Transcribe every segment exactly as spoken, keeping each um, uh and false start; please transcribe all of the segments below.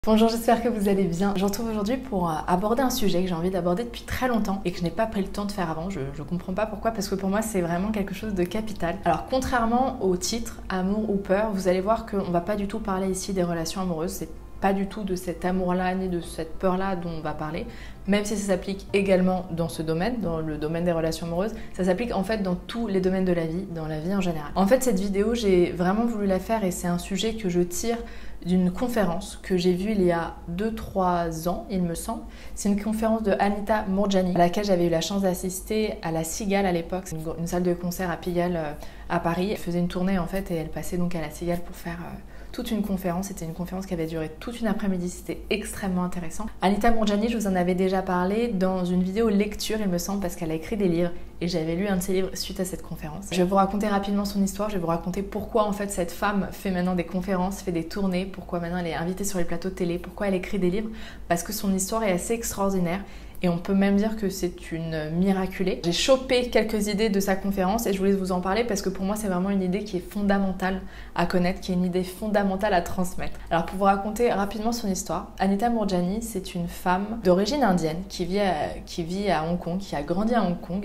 Bonjour, j'espère que vous allez bien. Je vous retrouve aujourd'hui pour aborder un sujet que j'ai envie d'aborder depuis très longtemps et que je n'ai pas pris le temps de faire avant. Je ne comprends pas pourquoi, parce que pour moi c'est vraiment quelque chose de capital. Alors contrairement au titre Amour ou peur, vous allez voir qu'on ne va pas du tout parler ici des relations amoureuses. C'est pas du tout de cet amour-là ni de cette peur-là dont on va parler, même si ça s'applique également dans ce domaine, dans le domaine des relations amoureuses. Ça s'applique en fait dans tous les domaines de la vie, dans la vie en général. En fait, cette vidéo, j'ai vraiment voulu la faire et c'est un sujet que je tire d'une conférence que j'ai vue il y a deux trois ans, il me semble. C'est une conférence de Anita Moorjani, à laquelle j'avais eu la chance d'assister à la Cigale à l'époque. C'est une, une salle de concert à Pigalle, euh, à Paris. Elle faisait une tournée en fait et elle passait donc à la Cigale pour faire euh, toute une conférence. C'était une conférence qui avait duré toute une après-midi, c'était extrêmement intéressant. Anita Moorjani, je vous en avais déjà parlé dans une vidéo lecture, il me semble, parce qu'elle a écrit des livres et j'avais lu un de ses livres suite à cette conférence. Je vais vous raconter rapidement son histoire, je vais vous raconter pourquoi en fait cette femme fait maintenant des conférences, fait des tournées, pourquoi maintenant elle est invitée sur les plateaux de télé, pourquoi elle écrit des livres, parce que son histoire est assez extraordinaire. Et on peut même dire que c'est une miraculée. J'ai chopé quelques idées de sa conférence et je voulais vous en parler parce que pour moi c'est vraiment une idée qui est fondamentale à connaître, qui est une idée fondamentale à transmettre. Alors pour vous raconter rapidement son histoire, Anita Moorjani, c'est une femme d'origine indienne qui vit, à, qui vit à Hong Kong, qui a grandi à Hong Kong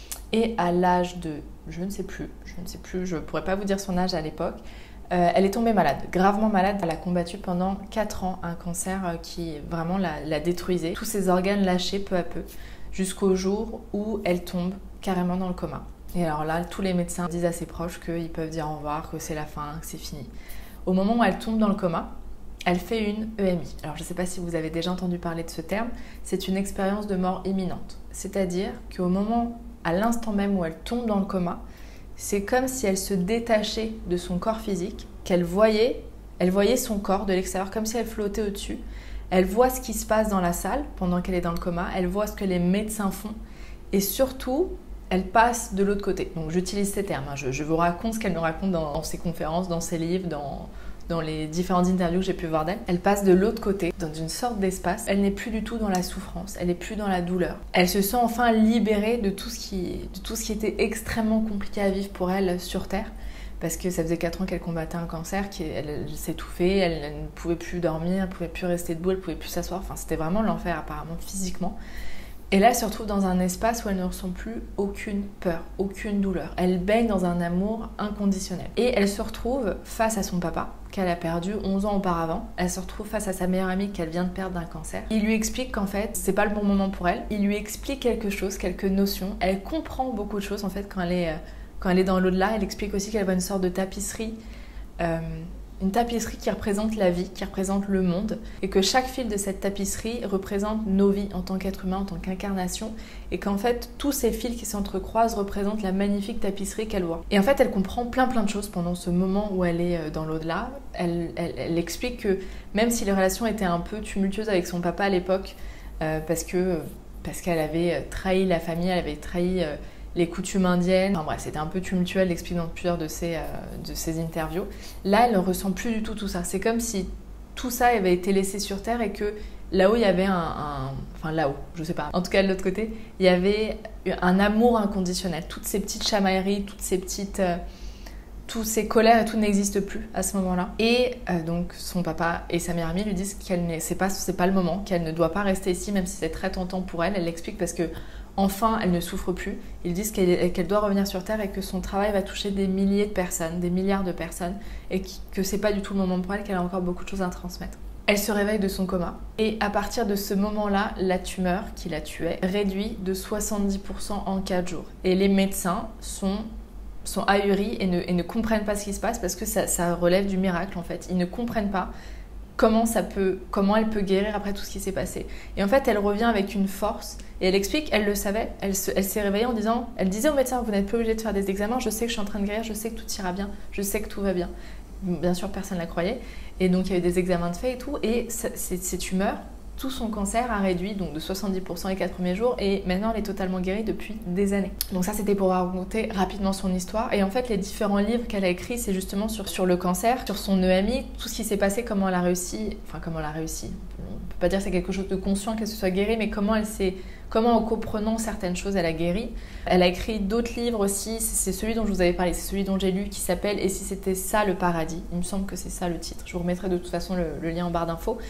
et à l'âge de, je ne sais plus, je ne sais plus, je ne pourrais pas vous dire son âge à l'époque, Euh, elle est tombée malade, gravement malade. Elle a combattu pendant quatre ans un cancer qui vraiment la, la détruisait. Tous ses organes lâchés peu à peu, jusqu'au jour où elle tombe carrément dans le coma. Et alors là, tous les médecins disent à ses proches qu'ils peuvent dire au revoir, que c'est la fin, que c'est fini. Au moment où elle tombe dans le coma, elle fait une E M I. Alors je ne sais pas si vous avez déjà entendu parler de ce terme, c'est une expérience de mort imminente. C'est-à-dire qu'au moment, à l'instant même où elle tombe dans le coma, c'est comme si elle se détachait de son corps physique, qu'elle voyait, elle voyait son corps de l'extérieur, comme si elle flottait au-dessus. Elle voit ce qui se passe dans la salle pendant qu'elle est dans le coma, elle voit ce que les médecins font et surtout, elle passe de l'autre côté. Donc j'utilise ces termes, hein. je, je vous raconte ce qu'elle me raconte dans, dans ses conférences, dans ses livres, dans... dans les différentes interviews que j'ai pu voir d'elle. Elle passe de l'autre côté, dans une sorte d'espace. Elle n'est plus du tout dans la souffrance, elle n'est plus dans la douleur. Elle se sent enfin libérée de tout ce qui, de tout ce qui était extrêmement compliqué à vivre pour elle sur Terre. Parce que ça faisait quatre ans qu'elle combattait un cancer, qu'elle elle s'étouffait, elle, elle ne pouvait plus dormir, elle ne pouvait plus rester debout, elle ne pouvait plus s'asseoir. Enfin, c'était vraiment l'enfer apparemment physiquement. Et là, elle se retrouve dans un espace où elle ne ressent plus aucune peur, aucune douleur. Elle baigne dans un amour inconditionnel. Et elle se retrouve face à son papa, qu'elle a perdu onze ans auparavant. Elle se retrouve face à sa meilleure amie qu'elle vient de perdre d'un cancer. Il lui explique qu'en fait, c'est pas le bon moment pour elle. Il lui explique quelque chose, quelques notions. Elle comprend beaucoup de choses en fait quand elle est, quand elle est dans l'au-delà. Elle explique aussi qu'elle voit une sorte de tapisserie. Euh, Une tapisserie qui représente la vie, qui représente le monde, et que chaque fil de cette tapisserie représente nos vies en tant qu'être humain, en tant qu'incarnation, et qu'en fait, tous ces fils qui s'entrecroisent représentent la magnifique tapisserie qu'elle voit. Et en fait, elle comprend plein plein de choses pendant ce moment où elle est dans l'au-delà. Elle, elle, elle explique que même si les relations étaient un peu tumultueuses avec son papa à l'époque, euh, parce que parce qu'elle avait trahi la famille, elle avait trahi... Euh, les coutumes indiennes, enfin bref, c'était un peu tumultueux, elle explique dans plusieurs de ses, euh, de ses interviews. Là, elle ne ressent plus du tout tout ça. C'est comme si tout ça avait été laissé sur Terre et que là-haut, il y avait un... un enfin, là-haut, je sais pas. En tout cas, de l'autre côté, il y avait un amour inconditionnel. Toutes ces petites chamailleries, toutes ces petites... Euh, toutes ces colères et tout n'existe plus à ce moment-là. Et euh, donc, son papa et sa meilleure amie lui disent qu'elle n'est, c'est pas, c'est pas le moment, qu'elle ne doit pas rester ici, même si c'est très tentant pour elle. Elle l'explique parce que enfin, elle ne souffre plus. Ils disent qu'elle, qu'elle doit revenir sur Terre et que son travail va toucher des milliers de personnes, des milliards de personnes, et que c'est pas du tout le moment pour elle, qu'elle a encore beaucoup de choses à transmettre. Elle se réveille de son coma, et à partir de ce moment-là, la tumeur qui la tuait réduit de soixante-dix pour cent en quatre jours. Et les médecins sont, sont ahuris et ne, et ne comprennent pas ce qui se passe parce que ça, ça relève du miracle en fait. Ils ne comprennent pas comment ça peut, comment elle peut guérir après tout ce qui s'est passé. Et en fait, elle revient avec une force et elle explique, elle le savait, elle, se, elle s'est réveillée en disant, elle disait au médecin, vous n'êtes pas obligé de faire des examens, je sais que je suis en train de guérir, je sais que tout ira bien, je sais que tout va bien. Bien sûr, personne ne la croyait. Et donc, il y a eu des examens de fait et tout. Et ces, ces tumeurs, tout son cancer a réduit donc de soixante-dix pour cent les quatre premiers jours et maintenant elle est totalement guérie depuis des années. Donc ça c'était pour raconter rapidement son histoire et en fait les différents livres qu'elle a écrits c'est justement sur, sur le cancer, sur son E M I, tout ce qui s'est passé, comment elle a réussi, enfin comment elle a réussi, on peut pas dire que c'est quelque chose de conscient qu'elle se soit guérie mais comment elle s'est, comment en comprenant certaines choses elle a guéri. Elle a écrit d'autres livres aussi, c'est celui dont je vous avais parlé, c'est celui dont j'ai lu qui s'appelle « Et si c'était ça le paradis ?» Il me semble que c'est ça le titre, je vous remettrai de toute façon le, le lien en barre d'infos.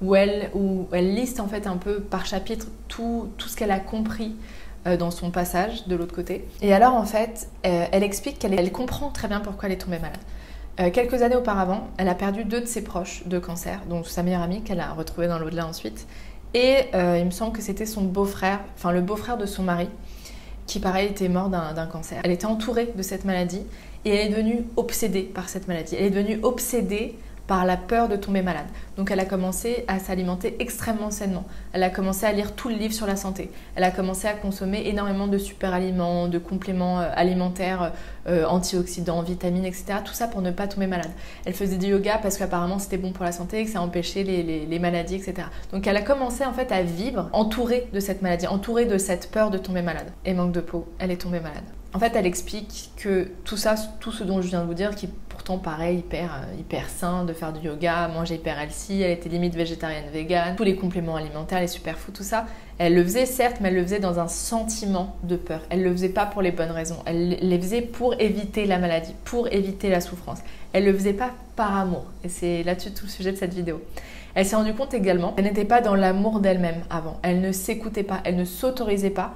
où elle, où elle liste en fait un peu par chapitre tout, tout ce qu'elle a compris euh, dans son passage de l'autre côté. Et alors en fait, euh, elle explique qu'elle elle comprend très bien pourquoi elle est tombée malade. Euh, quelques années auparavant, elle a perdu deux de ses proches de cancer, donc sa meilleure amie qu'elle a retrouvée dans l'au-delà ensuite. Et euh, il me semble que c'était son beau-frère, enfin le beau-frère de son mari, qui pareil était mort d'un, d'un cancer. Elle était entourée de cette maladie et elle est devenue obsédée par cette maladie. Elle est devenue obsédée par la peur de tomber malade. Donc elle a commencé à s'alimenter extrêmement sainement. Elle a commencé à lire tout le livre sur la santé. Elle a commencé à consommer énormément de super aliments, de compléments alimentaires, euh, antioxydants, vitamines, et cetera. Tout ça pour ne pas tomber malade. Elle faisait du yoga parce qu'apparemment c'était bon pour la santé et que ça empêchait les, les, les maladies, et cetera. Donc elle a commencé en fait à vivre entourée de cette maladie, entourée de cette peur de tomber malade. Et manque de peau, elle est tombée malade. En fait, elle explique que tout ça, tout ce dont je viens de vous dire, qui pourtant paraît hyper, hyper sain, de faire du yoga, manger hyper healthy, elle était limite végétarienne, végane, tous les compléments alimentaires, les superfoods, tout ça, elle le faisait certes, mais elle le faisait dans un sentiment de peur. Elle le faisait pas pour les bonnes raisons. Elle les faisait pour éviter la maladie, pour éviter la souffrance. Elle le faisait pas par amour. Et c'est là-dessus tout le sujet de cette vidéo. Elle s'est rendue compte également qu'elle n'était pas dans l'amour d'elle-même avant. Elle ne s'écoutait pas, elle ne s'autorisait pas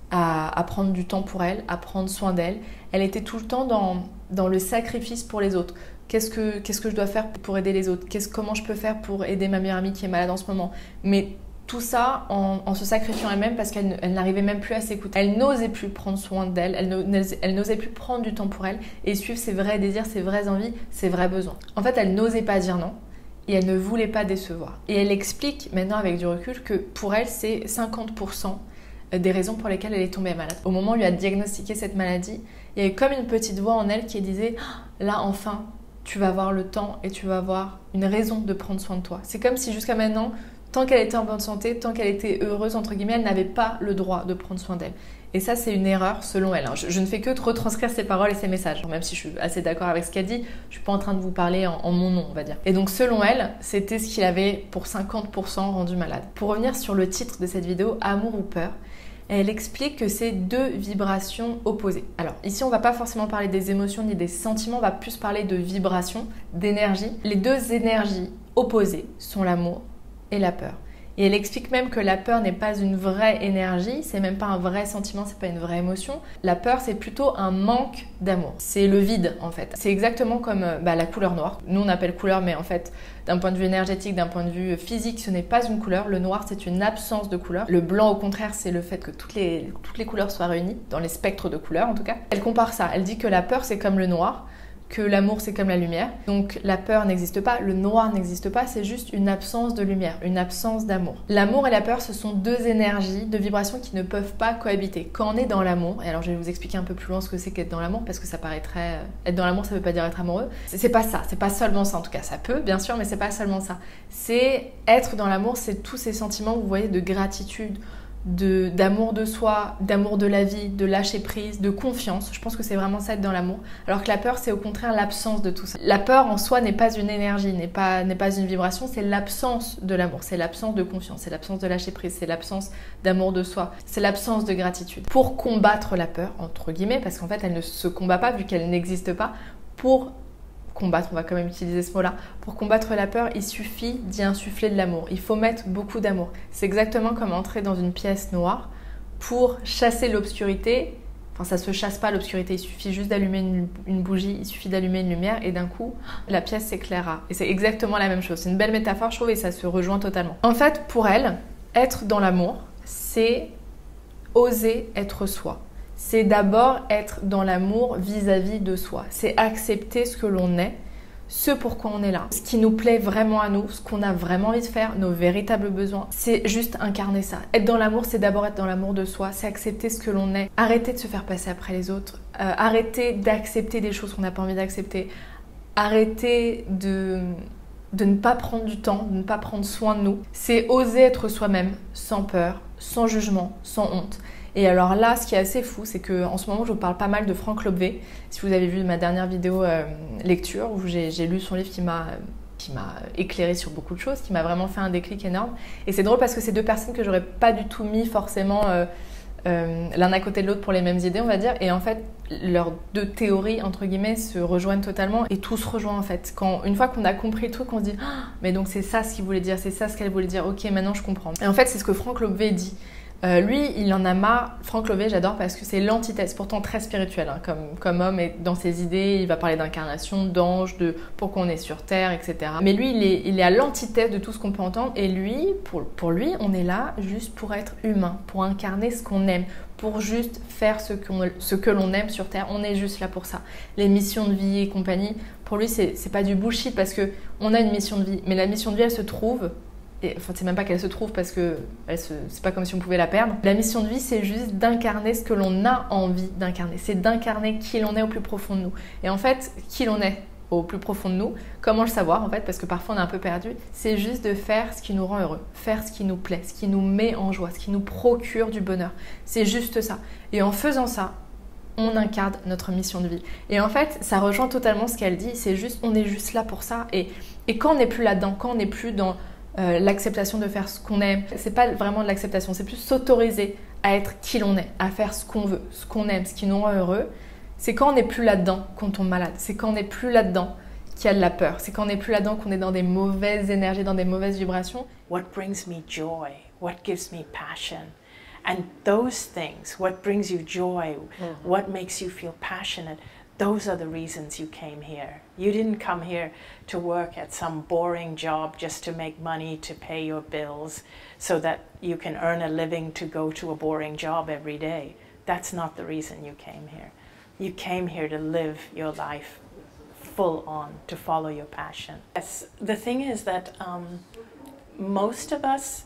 À, à prendre du temps pour elle, à prendre soin d'elle. Elle était tout le temps dans, dans le sacrifice pour les autres. Qu'est-ce que, qu'est-ce que je dois faire pour aider les autres? Qu'est-ce, comment je peux faire pour aider ma meilleure amie qui est malade en ce moment? Mais tout ça en, en se sacrifiant elle-même parce qu'elle elle n'arrivait même plus à s'écouter. Elle n'osait plus prendre soin d'elle, elle, n'osait, elle n'osait plus prendre du temps pour elle et suivre ses vrais désirs, ses vraies envies, ses vrais besoins. En fait, elle n'osait pas dire non. Et elle ne voulait pas décevoir. Et elle explique maintenant avec du recul que pour elle, c'est cinquante pour cent des raisons pour lesquelles elle est tombée malade. Au moment où on lui a diagnostiqué cette maladie, il y avait comme une petite voix en elle qui disait « Là, enfin, tu vas avoir le temps et tu vas avoir une raison de prendre soin de toi. » C'est comme si jusqu'à maintenant, tant qu'elle était en bonne santé, tant qu'elle était heureuse, entre guillemets, elle n'avait pas le droit de prendre soin d'elle. Et ça, c'est une erreur selon elle. Je, je ne fais que de retranscrire ses paroles et ses messages. Même si je suis assez d'accord avec ce qu'elle dit, je ne suis pas en train de vous parler en, en mon nom, on va dire. Et donc, selon elle, c'était ce qui l'avait pour cinquante pour cent rendu malade. Pour revenir sur le titre de cette vidéo, Amour ou peur, elle explique que c'est deux vibrations opposées. Alors ici, on ne va pas forcément parler des émotions ni des sentiments, on va plus parler de vibrations, d'énergie. Les deux énergies opposées sont l'amour et la peur. Et elle explique même que la peur n'est pas une vraie énergie, c'est même pas un vrai sentiment, c'est pas une vraie émotion. La peur, c'est plutôt un manque d'amour. C'est le vide, en fait. C'est exactement comme bah, la couleur noire. Nous, on appelle couleur, mais en fait, d'un point de vue énergétique, d'un point de vue physique, ce n'est pas une couleur. Le noir, c'est une absence de couleur. Le blanc, au contraire, c'est le fait que toutes les, toutes les couleurs soient réunies, dans les spectres de couleurs, en tout cas. Elle compare ça. Elle dit que la peur, c'est comme le noir, que l'amour c'est comme la lumière. Donc la peur n'existe pas, le noir n'existe pas, c'est juste une absence de lumière, une absence d'amour. L'amour et la peur, ce sont deux énergies, deux vibrations qui ne peuvent pas cohabiter. Quand on est dans l'amour, et alors je vais vous expliquer un peu plus loin ce que c'est qu'être dans l'amour, parce que ça paraîtrait... Être dans l'amour, ça veut pas dire être amoureux. C'est pas ça, c'est pas seulement ça en tout cas. Ça peut, bien sûr, mais c'est pas seulement ça. C'est être dans l'amour, c'est tous ces sentiments, vous voyez, de gratitude, de, d'amour de soi, d'amour de la vie, de lâcher prise, de confiance. Je pense que c'est vraiment ça être dans l'amour. Alors que la peur, c'est au contraire l'absence de tout ça. La peur en soi n'est pas une énergie, n'est pas, n'est pas une vibration, c'est l'absence de l'amour, c'est l'absence de confiance, c'est l'absence de lâcher prise, c'est l'absence d'amour de soi, c'est l'absence de gratitude. Pour combattre la peur, entre guillemets, parce qu'en fait elle ne se combat pas vu qu'elle n'existe pas, pour combattre, on va quand même utiliser ce mot-là. Pour combattre la peur, il suffit d'y insuffler de l'amour. Il faut mettre beaucoup d'amour. C'est exactement comme entrer dans une pièce noire pour chasser l'obscurité. Enfin, ça se chasse pas l'obscurité. Il suffit juste d'allumer une, une bougie, il suffit d'allumer une lumière et d'un coup, la pièce s'éclairera. Et c'est exactement la même chose. C'est une belle métaphore, je trouve, et ça se rejoint totalement. En fait, pour elle, être dans l'amour, c'est oser être soi. C'est d'abord être dans l'amour vis-à-vis de soi. C'est accepter ce que l'on est, ce pourquoi on est là, ce qui nous plaît vraiment à nous, ce qu'on a vraiment envie de faire, nos véritables besoins. C'est juste incarner ça. Être dans l'amour, c'est d'abord être dans l'amour de soi, c'est accepter ce que l'on est. Arrêter de se faire passer après les autres, euh, arrêter d'accepter des choses qu'on n'a pas envie d'accepter, arrêter de... de ne pas prendre du temps, de ne pas prendre soin de nous. C'est oser être soi-même, sans peur, sans jugement, sans honte. Et alors là, ce qui est assez fou, c'est qu'en ce moment, je vous parle pas mal de Franck Lobvé. Si vous avez vu ma dernière vidéo euh, lecture, où j'ai, j'ai lu son livre qui m'a qui m'a éclairé sur beaucoup de choses, qui m'a vraiment fait un déclic énorme. Et c'est drôle parce que c'est deux personnes que j'aurais pas du tout mis forcément euh, euh, l'un à côté de l'autre pour les mêmes idées, on va dire. Et en fait, leurs deux théories, entre guillemets, se rejoignent totalement et tout se rejoint en fait. Quand, une fois qu'on a compris le truc, on se dit ah, mais donc c'est ça ce qu'il voulait dire, c'est ça ce qu'elle voulait dire, ok, maintenant je comprends. Et en fait, c'est ce que Frank Lovey dit. Euh, lui, il en a marre. Frank Lovey, j'adore parce que c'est l'antithèse, pourtant très spirituel, hein, comme, comme homme, et dans ses idées, il va parler d'incarnation, d'ange, de pourquoi on est sur Terre, et cetera. Mais lui, il est, il est à l'antithèse de tout ce qu'on peut entendre, et lui, pour, pour lui, on est là juste pour être humain, pour incarner ce qu'on aime, pour juste faire ce, qu'on, ce que l'on aime sur Terre. On est juste là pour ça. Les missions de vie et compagnie, pour lui, c'est, c'est pas du bullshit parce qu'on a une mission de vie, mais la mission de vie, elle se trouve. Et, enfin, c'est même pas qu'elle se trouve parce que elle se, c'est pas comme si on pouvait la perdre. La mission de vie, c'est juste d'incarner ce que l'on a envie d'incarner. C'est d'incarner qui l'on est au plus profond de nous. Et en fait, qui l'on est au plus profond de nous, comment le savoir en fait, parce que parfois on est un peu perdu, c'est juste de faire ce qui nous rend heureux, faire ce qui nous plaît, ce qui nous met en joie, ce qui nous procure du bonheur. C'est juste ça. Et en faisant ça, on incarne notre mission de vie. Et en fait, ça rejoint totalement ce qu'elle dit. C'est juste, on est juste là pour ça. Et, et quand on n'est plus là-dedans, quand on n'est plus dans Euh, l'acceptation de faire ce qu'on aime, c'est pas vraiment de l'acceptation, c'est plus s'autoriser à être qui l'on est, à faire ce qu'on veut, ce qu'on aime, ce qui nous rend heureux. C'est quand on n'est plus là-dedans qu'on tombe malade, c'est quand on n'est plus là-dedans qu'il y a de la peur, c'est quand on n'est plus là-dedans qu'on est dans des mauvaises énergies, dans des mauvaises vibrations. What brings me joy? What gives me passion? And those things, what brings you joy, mm-hmm. what makes you feel passionate, those are the reasons you came here. You didn't come here to work at some boring job just to make money to pay your bills so that you can earn a living to go to a boring job every day. That's not the reason you came here. You came here to live your life full on, to follow your passion. Yes, the thing is that um, most of us,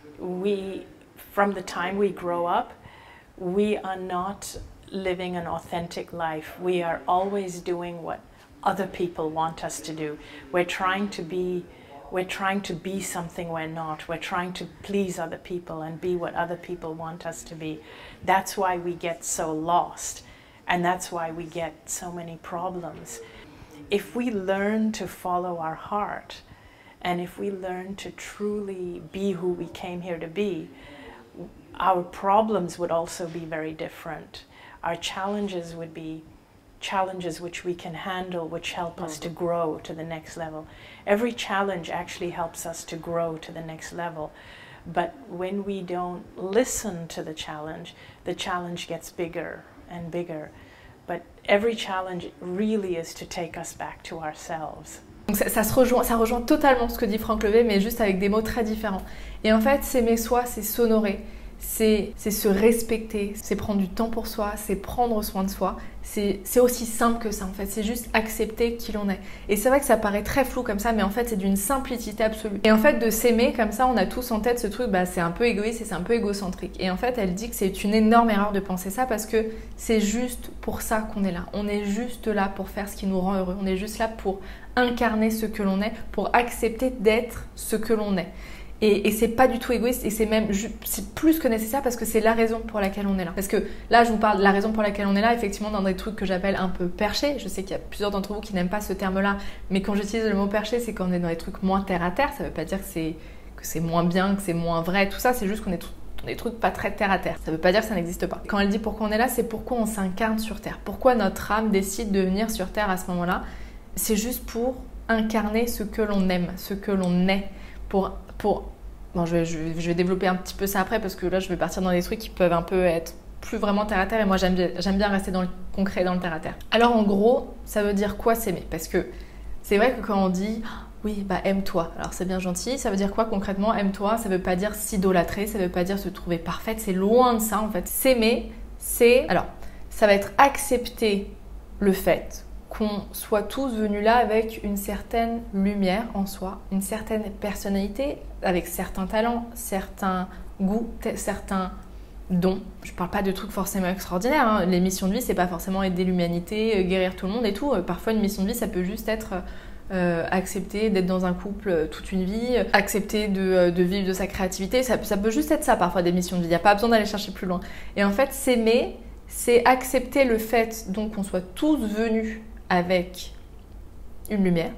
we, from the time we grow up, we are not living an authentic life. We are always doing what other people want us to do. We're trying to be, we're trying to be something we're not. We're trying to please other people and be what other people want us to be. That's why we get so lost, and that's why we get so many problems. If we learn to follow our heart, and if we learn to truly be who we came here to be, our problems would also be very different. Our challenges would be challenges which we can handle, which help us to grow to the next level. Every challenge actually helps us to grow to the next level. But when we don't listen to the challenge, the challenge gets bigger and bigger. But every challenge really is to take us back to ourselves. Donc ça, ça, se rejoint, ça rejoint totalement ce que dit Frank Lovey, mais juste avec des mots très différents. Et en fait, s'aimer soi, c'est s'honorer. C'est, c'est se respecter, c'est prendre du temps pour soi, c'est prendre soin de soi. C'est, c'est aussi simple que ça en fait, c'est juste accepter qui l'on est. Et c'est vrai que ça paraît très flou comme ça, mais en fait c'est d'une simplicité absolue. Et en fait de s'aimer comme ça, on a tous en tête ce truc, bah, c'est un peu égoïste et c'est un peu égocentrique. Et en fait elle dit que c'est une énorme erreur de penser ça parce que c'est juste pour ça qu'on est là. On est juste là pour faire ce qui nous rend heureux, on est juste là pour incarner ce que l'on est, pour accepter d'être ce que l'on est. Et, et c'est pas du tout égoïste et c'est même c'est plus que nécessaire parce que c'est la raison pour laquelle on est là. Parce que là, je vous parle de la raison pour laquelle on est là, effectivement, dans des trucs que j'appelle un peu perchés. Je sais qu'il y a plusieurs d'entre vous qui n'aiment pas ce terme-là, mais quand j'utilise le mot perché, c'est quand on est dans des trucs moins terre à terre. Ça veut pas dire que c'est, que c'est moins bien, que c'est moins vrai, tout ça. C'est juste qu'on est dans des trucs pas très terre à terre. Ça veut pas dire que ça n'existe pas. Quand elle dit pourquoi on est là, c'est pourquoi on s'incarne sur terre. Pourquoi notre âme décide de venir sur terre à ce moment-là. C'est juste pour incarner ce que l'on aime, ce que l'on est, pour pour Bon, je vais, je, vais, je vais développer un petit peu ça après parce que là, je vais partir dans des trucs qui peuvent un peu être plus vraiment terre à terre et moi, j'aime bien, j'aime bien rester dans le concret, dans le terre à terre. Alors, en gros, ça veut dire quoi s'aimer? Parce que c'est vrai que quand on dit « oui, bah aime-toi », alors c'est bien gentil, ça veut dire quoi concrètement? Aime-toi, ça veut pas dire s'idolâtrer, ça veut pas dire se trouver parfaite, c'est loin de ça en fait. S'aimer, c'est... Alors, ça va être accepter le fait qu'on soit tous venus là avec une certaine lumière en soi, une certaine personnalité, avec certains talents, certains goûts, certains dons. Je parle pas de trucs forcément extraordinaires, hein. Les missions de vie, c'est pas forcément aider l'humanité, guérir tout le monde et tout. Parfois, une mission de vie, ça peut juste être euh, accepter d'être dans un couple toute une vie, accepter de, de vivre de sa créativité. Ça, ça peut juste être ça, parfois, des missions de vie. Il n'y a pas besoin d'aller chercher plus loin. Et en fait, s'aimer, c'est accepter le fait donc qu'on soit tous venus avec une lumière,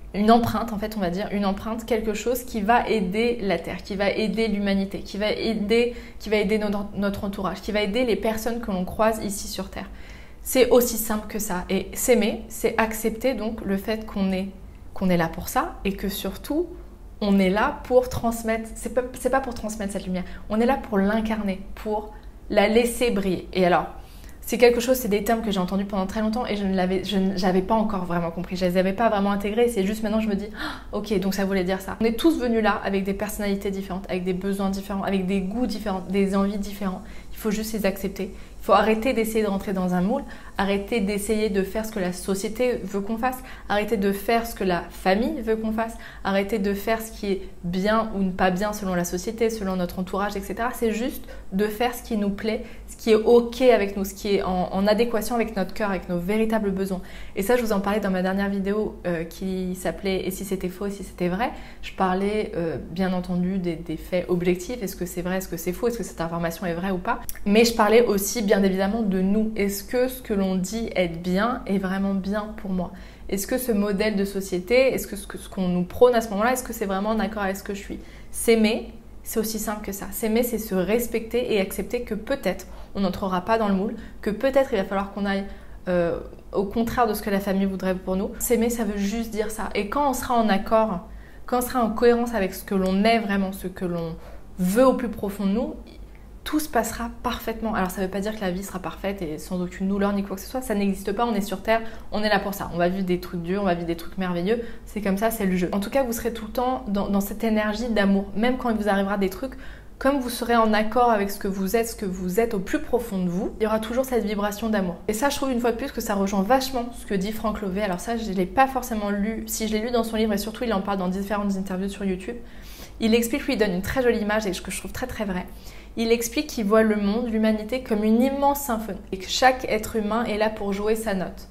une empreinte, en fait, on va dire, une empreinte, quelque chose qui va aider la Terre, qui va aider l'humanité, qui va aider, qui va aider notre, notre entourage, qui va aider les personnes que l'on croise ici sur Terre. C'est aussi simple que ça. Et s'aimer, c'est accepter donc le fait qu'on est, qu'on est là pour ça et que surtout, on est là pour transmettre, c'est pas, c'est pas pour transmettre cette lumière, on est là pour l'incarner, pour la laisser briller. Et alors, c'est quelque chose, c'est des termes que j'ai entendus pendant très longtemps et je ne l'avais, je n'avais pas encore vraiment compris. Je ne les avais pas vraiment intégrés. C'est juste maintenant je me dis, oh, ok, donc ça voulait dire ça. On est tous venus là avec des personnalités différentes, avec des besoins différents, avec des goûts différents, des envies différentes. Il faut juste les accepter. Il faut arrêter d'essayer de rentrer dans un moule, arrêter d'essayer de faire ce que la société veut qu'on fasse, arrêter de faire ce que la famille veut qu'on fasse, arrêter de faire ce qui est bien ou pas bien selon la société, selon notre entourage, et cetera. C'est juste de faire ce qui nous plaît, ce qui est ok avec nous, ce qui est en, en adéquation avec notre cœur, avec nos véritables besoins. Et ça, je vous en parlais dans ma dernière vidéo euh, qui s'appelait « Et si c'était faux, et si c'était vrai ?» Je parlais euh, bien entendu des, des faits objectifs. Est-ce que c'est vrai, est-ce que c'est faux, est-ce que cette information est vraie ou pas? Mais je parlais aussi bien évidemment de nous. Est-ce que ce que l'on dit être bien est vraiment bien pour moi? Est-ce que ce modèle de société, est-ce que ce que- ce qu'on nous prône à ce moment-là, est-ce que c'est vraiment en accord avec ce que je suis? S'aimer, c'est aussi simple que ça. S'aimer, c'est se respecter et accepter que peut-être on n'entrera pas dans le moule, que peut-être il va falloir qu'on aille euh, au contraire de ce que la famille voudrait pour nous. S'aimer, ça veut juste dire ça. Et quand on sera en accord, quand on sera en cohérence avec ce que l'on est vraiment, ce que l'on veut au plus profond de nous, tout se passera parfaitement. Alors ça ne veut pas dire que la vie sera parfaite et sans aucune douleur ni quoi que ce soit, ça n'existe pas, on est sur Terre, on est là pour ça. On va vivre des trucs durs, on va vivre des trucs merveilleux, c'est comme ça, c'est le jeu. En tout cas, vous serez tout le temps dans, dans cette énergie d'amour, même quand il vous arrivera des trucs, comme vous serez en accord avec ce que vous êtes, ce que vous êtes au plus profond de vous, il y aura toujours cette vibration d'amour. Et ça, je trouve une fois de plus que ça rejoint vachement ce que dit Franck Lovey. Alors ça, je ne l'ai pas forcément lu, si je l'ai lu dans son livre et surtout il en parle dans différentes interviews sur YouTube. Il explique, lui, il donne une très jolie image et que je trouve très très vraie. Il explique qu'il voit le monde, l'humanité, comme une immense symphonie et que chaque être humain est là pour jouer sa note.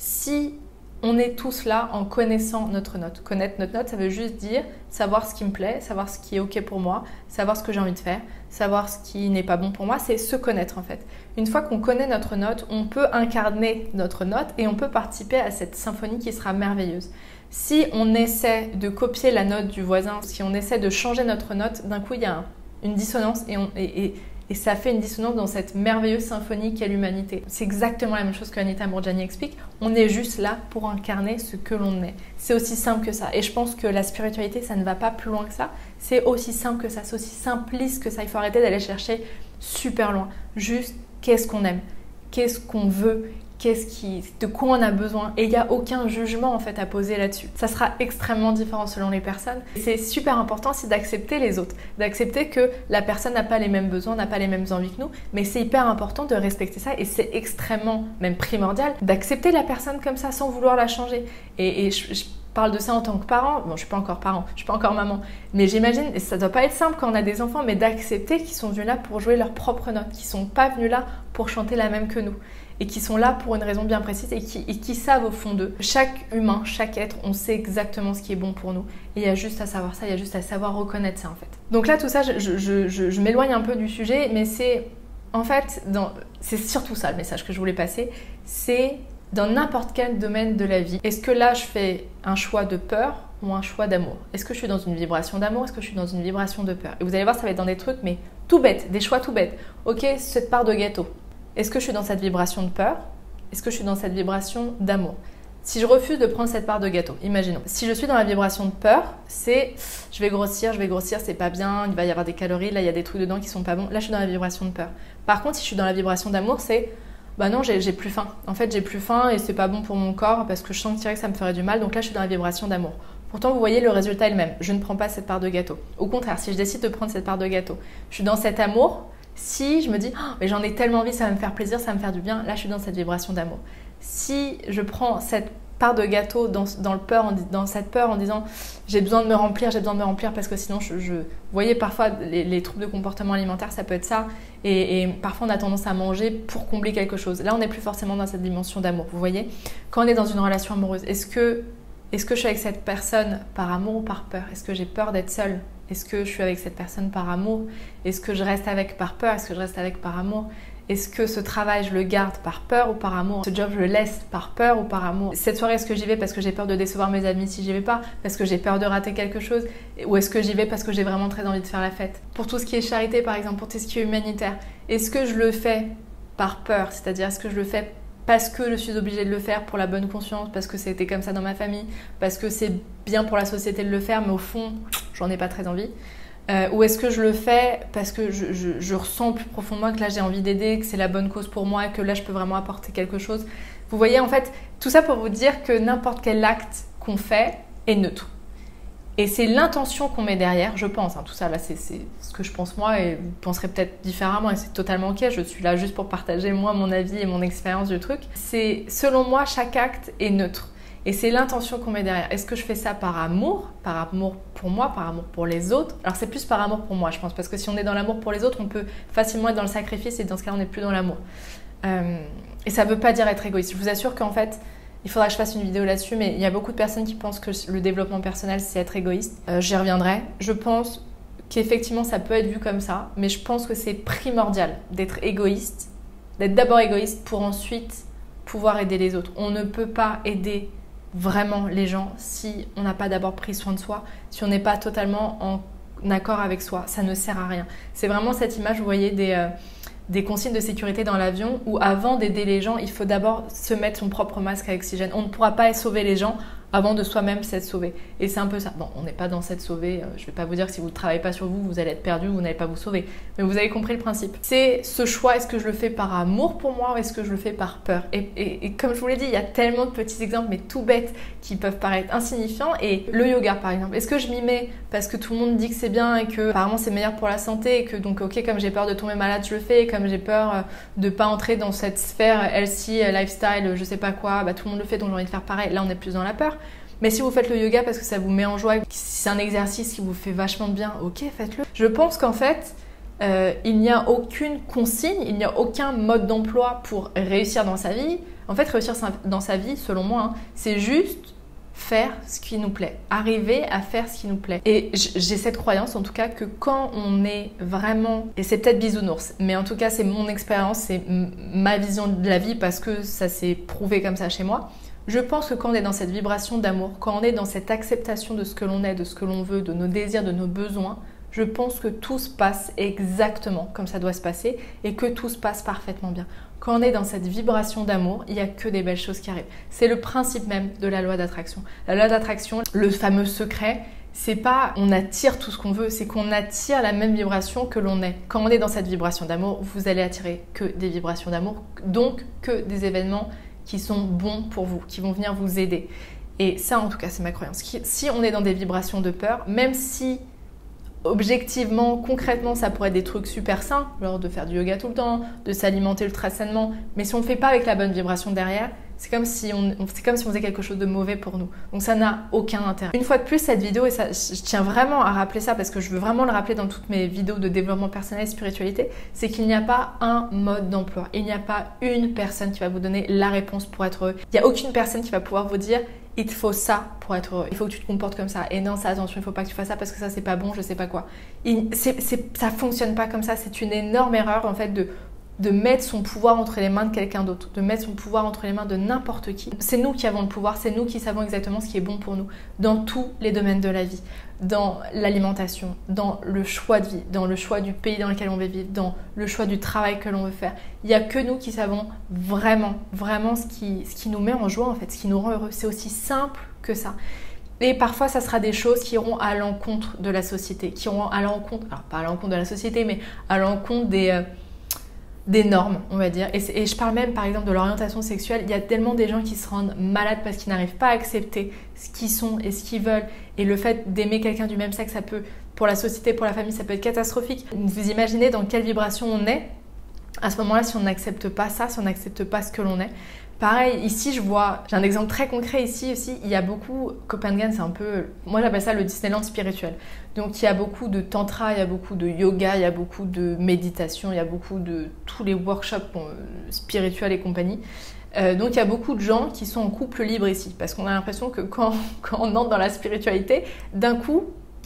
Si on est tous là en connaissant notre note. Connaître notre note, ça veut juste dire savoir ce qui me plaît, savoir ce qui est ok pour moi, savoir ce que j'ai envie de faire, savoir ce qui n'est pas bon pour moi, c'est se connaître en fait. Une fois qu'on connaît notre note, on peut incarner notre note et on peut participer à cette symphonie qui sera merveilleuse. Si on essaie de copier la note du voisin, si on essaie de changer notre note, d'un coup il y a un une dissonance et, on, et, et, et ça fait une dissonance dans cette merveilleuse symphonie qu'est l'humanité. C'est exactement la même chose que Anita Mourjani explique. On est juste là pour incarner ce que l'on est. C'est aussi simple que ça. Et je pense que la spiritualité, ça ne va pas plus loin que ça. C'est aussi simple que ça. C'est aussi simpliste que ça. Il faut arrêter d'aller chercher super loin. Juste, qu'est-ce qu'on aime? Qu'est-ce qu'on veut? Qu'est-ce qui, de quoi on a besoin, et il n'y a aucun jugement en fait à poser là-dessus. Ça sera extrêmement différent selon les personnes. C'est super important aussi d'accepter les autres, d'accepter que la personne n'a pas les mêmes besoins, n'a pas les mêmes envies que nous, mais c'est hyper important de respecter ça et c'est extrêmement, même primordial, d'accepter la personne comme ça sans vouloir la changer. Et, et je, je parle de ça en tant que parent. Bon, je suis pas encore parent, je suis pas encore maman, mais j'imagine, et ça doit pas être simple quand on a des enfants, mais d'accepter qu'ils sont venus là pour jouer leur propre note, qu'ils sont pas venus là pour chanter la même que nous. Et qui sont là pour une raison bien précise et qui, et qui savent au fond d'eux. Chaque humain, chaque être, on sait exactement ce qui est bon pour nous. Et il y a juste à savoir ça, il y a juste à savoir reconnaître ça en fait. Donc là, tout ça, je, je, je, je, je m'éloigne un peu du sujet, mais c'est en fait, dans, c'est surtout ça le message que je voulais passer, c'est dans n'importe quel domaine de la vie. Est-ce que là, je fais un choix de peur ou un choix d'amour? Est-ce que je suis dans une vibration d'amour? Est-ce que je suis dans une vibration de peur? Et vous allez voir, ça va être dans des trucs, mais tout bête, des choix tout bêtes. Ok, cette part de gâteau. Est-ce que je suis dans cette vibration de peur? Est-ce que je suis dans cette vibration d'amour? Si je refuse de prendre cette part de gâteau, imaginons. Si je suis dans la vibration de peur, c'est je vais grossir, je vais grossir, c'est pas bien, il va y avoir des calories, là il y a des trucs dedans qui sont pas bons. Là je suis dans la vibration de peur. Par contre, si je suis dans la vibration d'amour, c'est bah non, j'ai, j'ai plus faim. En fait, j'ai plus faim et c'est pas bon pour mon corps parce que je sentirais que ça me ferait du mal. Donc là, je suis dans la vibration d'amour. Pourtant, vous voyez, le résultat est le même. Je ne prends pas cette part de gâteau. Au contraire, si je décide de prendre cette part de gâteau, je suis dans cet amour. Si je me dis, oh, mais j'en ai tellement envie, ça va me faire plaisir, ça va me faire du bien, là je suis dans cette vibration d'amour. Si je prends cette part de gâteau dans, dans, le peur, dans cette peur en disant, j'ai besoin de me remplir, j'ai besoin de me remplir parce que sinon, je, je... vous voyez parfois les, les troubles de comportement alimentaire, ça peut être ça. Et, et parfois on a tendance à manger pour combler quelque chose. Là on n'est plus forcément dans cette dimension d'amour, vous voyez. Quand on est dans une relation amoureuse, est-ce que, est-ce que je suis avec cette personne par amour ou par peur? Est-ce que j'ai peur d'être seule? Est-ce que je suis avec cette personne par amour? Est-ce que je reste avec par peur? Est-ce que je reste avec par amour? Est-ce que ce travail, je le garde par peur ou par amour? Ce job, je le laisse par peur ou par amour? Cette soirée, est-ce que j'y vais parce que j'ai peur de décevoir mes amis si j'y vais pas? Parce que j'ai peur de rater quelque chose? Ou est-ce que j'y vais parce que j'ai vraiment très envie de faire la fête? Pour tout ce qui est charité, par exemple, pour tout ce qui est humanitaire, est-ce que je le fais par peur? C'est-à-dire, est-ce que je le fais parce que je suis obligée de le faire pour la bonne conscience, parce que c'était comme ça dans ma famille, parce que c'est bien pour la société de le faire, mais au fond, j'en ai pas très envie? Euh, ou est-ce que je le fais parce que je, je, je ressens plus profondément que là j'ai envie d'aider, que c'est la bonne cause pour moi et que là je peux vraiment apporter quelque chose? Vous voyez, en fait, tout ça pour vous dire que n'importe quel acte qu'on fait est neutre. Et c'est l'intention qu'on met derrière, je pense. Hein, tout ça, là, c'est, c'est ce que je pense moi et vous penserez peut-être différemment et c'est totalement ok. Je suis là juste pour partager moi mon avis et mon expérience du truc. C'est, selon moi, chaque acte est neutre. Et c'est l'intention qu'on met derrière. Est-ce que je fais ça par amour, par amour pour moi, par amour pour les autres? Alors c'est plus par amour pour moi, je pense, parce que si on est dans l'amour pour les autres, on peut facilement être dans le sacrifice et dans ce cas, on n'est plus dans l'amour. Euh, et ça ne veut pas dire être égoïste. Je vous assure qu'en fait, il faudra que je fasse une vidéo là-dessus, mais il y a beaucoup de personnes qui pensent que le développement personnel, c'est être égoïste. Euh, j'y reviendrai. Je pense qu'effectivement, ça peut être vu comme ça, mais je pense que c'est primordial d'être égoïste, d'être d'abord égoïste pour ensuite pouvoir aider les autres. On ne peut pas aider vraiment les gens si on n'a pas d'abord pris soin de soi, si on n'est pas totalement en accord avec soi. Ça ne sert à rien. C'est vraiment cette image, vous voyez, des, euh, des consignes de sécurité dans l'avion où avant d'aider les gens, il faut d'abord se mettre son propre masque à oxygène. On ne pourra pas sauver les gens avant de soi-même s'être sauvé. Et c'est un peu ça. Bon, on n'est pas dans cette sauver. Je ne vais pas vous dire que si vous ne travaillez pas sur vous, vous allez être perdu, vous n'allez pas vous sauver. Mais vous avez compris le principe. C'est ce choix, est-ce que je le fais par amour pour moi ou est-ce que je le fais par peur? et, et, et comme je vous l'ai dit, il y a tellement de petits exemples, mais tout bêtes, qui peuvent paraître insignifiants. Et le yoga, par exemple, est-ce que je m'y mets parce que tout le monde dit que c'est bien et que apparemment c'est meilleur pour la santé et que donc, ok, comme j'ai peur de tomber malade, je le fais, et comme j'ai peur de ne pas entrer dans cette sphère healthy, lifestyle, je sais pas quoi, bah, tout le monde le fait, donc j'ai envie de faire pareil. Là, on est plus dans la peur. Mais si vous faites le yoga parce que ça vous met en joie, si c'est un exercice qui vous fait vachement de bien, ok, faites-le. Je pense qu'en fait, euh, il n'y a aucune consigne, il n'y a aucun mode d'emploi pour réussir dans sa vie. En fait, réussir dans sa vie, selon moi, hein, c'est juste faire ce qui nous plaît, arriver à faire ce qui nous plaît. Et j'ai cette croyance, en tout cas, que quand on est vraiment, et c'est peut-être bisounours, mais en tout cas, c'est mon expérience, c'est ma vision de la vie parce que ça s'est prouvé comme ça chez moi. Je pense que quand on est dans cette vibration d'amour, quand on est dans cette acceptation de ce que l'on est, de ce que l'on veut, de nos désirs, de nos besoins, je pense que tout se passe exactement comme ça doit se passer et que tout se passe parfaitement bien. Quand on est dans cette vibration d'amour, il n'y a que des belles choses qui arrivent. C'est le principe même de la loi d'attraction. La loi d'attraction, le fameux secret, c'est pas on attire tout ce qu'on veut, c'est qu'on attire la même vibration que l'on est. Quand on est dans cette vibration d'amour, vous allez attirer que des vibrations d'amour, donc que des événements qui sont bons pour vous, qui vont venir vous aider. Et ça, en tout cas, c'est ma croyance. Si on est dans des vibrations de peur, même si objectivement, concrètement, ça pourrait être des trucs super sains, genre de faire du yoga tout le temps, de s'alimenter ultra sainement, mais si on ne fait pas avec la bonne vibration derrière, c'est comme si on, c'est comme si on faisait quelque chose de mauvais pour nous. Donc ça n'a aucun intérêt. Une fois de plus, cette vidéo, et ça, je tiens vraiment à rappeler ça parce que je veux vraiment le rappeler dans toutes mes vidéos de développement personnel et spiritualité, c'est qu'il n'y a pas un mode d'emploi. Il n'y a pas une personne qui va vous donner la réponse pour être heureux. Il n'y a aucune personne qui va pouvoir vous dire « il te faut ça pour être heureux, il faut que tu te comportes comme ça, et non, ça, attention, il ne faut pas que tu fasses ça parce que ça, c'est pas bon, je sais pas quoi ». C'est, c'est, ça ne fonctionne pas comme ça, c'est une énorme erreur en fait de de mettre son pouvoir entre les mains de quelqu'un d'autre, de mettre son pouvoir entre les mains de n'importe qui. C'est nous qui avons le pouvoir, c'est nous qui savons exactement ce qui est bon pour nous, dans tous les domaines de la vie, dans l'alimentation, dans le choix de vie, dans le choix du pays dans lequel on veut vivre, dans le choix du travail que l'on veut faire. Il n'y a que nous qui savons vraiment, vraiment ce qui, ce qui nous met en joie en fait, ce qui nous rend heureux. C'est aussi simple que ça. Et parfois, ça sera des choses qui iront à l'encontre de la société, qui iront à l'encontre, alors pas à l'encontre de la société, mais à l'encontre des... Euh, des normes, on va dire. Et, et je parle même, par exemple, de l'orientation sexuelle. Il y a tellement des gens qui se rendent malades parce qu'ils n'arrivent pas à accepter ce qu'ils sont et ce qu'ils veulent. Et le fait d'aimer quelqu'un du même sexe, ça peut, pour la société, pour la famille, ça peut être catastrophique. Vous imaginez dans quelle vibration on est à ce moment-là si on n'accepte pas ça, si on n'accepte pas ce que l'on est. Pareil, ici, je vois, j'ai un exemple très concret ici aussi, il y a beaucoup, Copenhague, c'est un peu, moi j'appelle ça le Disneyland spirituel. Donc il y a beaucoup de tantra, il y a beaucoup de yoga, il y a beaucoup de méditation, il y a beaucoup de tous les workshops euh, spirituels et compagnie. Euh, donc il y a beaucoup de gens qui sont en couple libre ici, parce qu'on a l'impression que quand, quand on entre dans la spiritualité, d'un coup,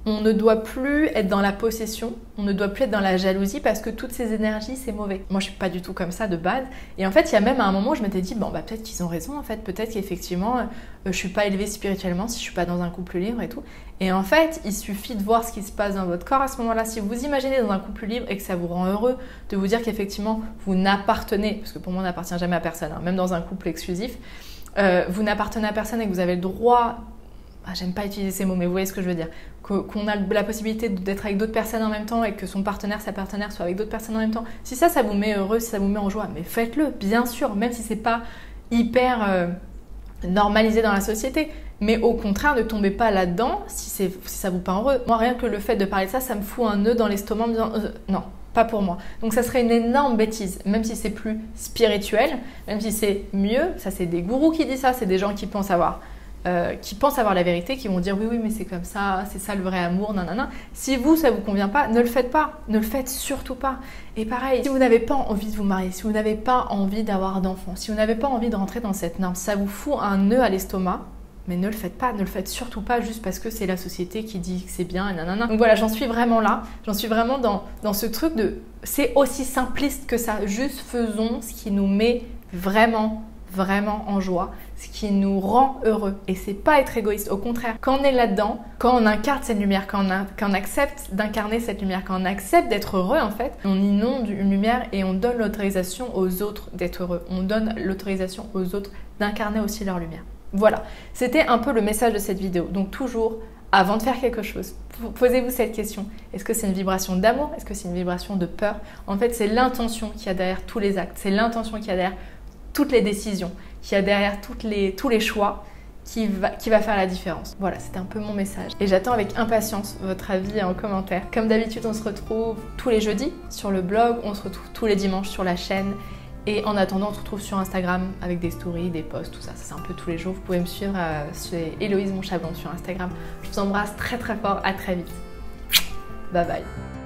on ne doit plus être dans la possession, on ne doit plus être dans la jalousie parce que toutes ces énergies, c'est mauvais. Moi, je suis pas du tout comme ça de base. Et en fait, il y a même un moment où je m'étais dit, bon, bah peut-être qu'ils ont raison, en fait. Peut-être qu'effectivement, euh, je suis pas élevée spirituellement si je suis pas dans un couple libre et tout. Et en fait, il suffit de voir ce qui se passe dans votre corps à ce moment-là. Si vous vous imaginez dans un couple libre et que ça vous rend heureux, de vous dire qu'effectivement, vous n'appartenez, parce que pour moi, on n'appartient jamais à personne, hein, même dans un couple exclusif, euh, vous n'appartenez à personne et que vous avez le droit... Ah, j'aime pas utiliser ces mots, mais vous voyez ce que je veux dire. Qu'on a la possibilité d'être avec d'autres personnes en même temps et que son partenaire, sa partenaire soit avec d'autres personnes en même temps. Si ça, ça vous met heureux, si ça vous met en joie, mais faites-le, bien sûr, même si c'est pas hyper euh, normalisé dans la société. Mais au contraire, ne tombez pas là-dedans si, si ça vous peint heureux. Moi, rien que le fait de parler de ça, ça me fout un nœud dans l'estomac en me disant euh, non, pas pour moi. Donc ça serait une énorme bêtise, même si c'est plus spirituel, même si c'est mieux. Ça, c'est des gourous qui disent ça, c'est des gens qui pensent avoir... Euh, qui pensent avoir la vérité, qui vont dire oui oui mais c'est comme ça, c'est ça le vrai amour, nanana. Si vous ça vous convient pas, ne le faites pas, ne le faites surtout pas. Et pareil, si vous n'avez pas envie de vous marier, si vous n'avez pas envie d'avoir d'enfants, si vous n'avez pas envie de rentrer dans cette norme, ça vous fout un nœud à l'estomac, mais ne le faites pas, ne le faites surtout pas juste parce que c'est la société qui dit que c'est bien et nanana. Donc voilà, j'en suis vraiment là, j'en suis vraiment dans, dans ce truc de c'est aussi simpliste que ça, juste faisons ce qui nous met vraiment vraiment en joie, ce qui nous rend heureux. Et c'est pas être égoïste, au contraire. Quand on est là-dedans, quand on incarne cette lumière, quand on, a, quand on accepte d'incarner cette lumière, quand on accepte d'être heureux en fait, on inonde une lumière et on donne l'autorisation aux autres d'être heureux. On donne l'autorisation aux autres d'incarner aussi leur lumière. Voilà, c'était un peu le message de cette vidéo. Donc toujours, avant de faire quelque chose, posez-vous cette question. Est-ce que c'est une vibration d'amour? Est-ce que c'est une vibration de peur? En fait, c'est l'intention qu'il y a derrière tous les actes. C'est l'intention qu'il y a derrière toutes les décisions, qu'il y a derrière toutes les, tous les choix qui va, qui va faire la différence. Voilà, c'était un peu mon message. Et j'attends avec impatience votre avis en commentaire. Comme d'habitude, on se retrouve tous les jeudis sur le blog, on se retrouve tous les dimanches sur la chaîne. Et en attendant, on se retrouve sur Instagram avec des stories, des posts, tout ça. C'est un peu tous les jours. Vous pouvez me suivre, euh, c'est Héloïse Monchablon sur Instagram. Je vous embrasse très très fort, à très vite. Bye bye.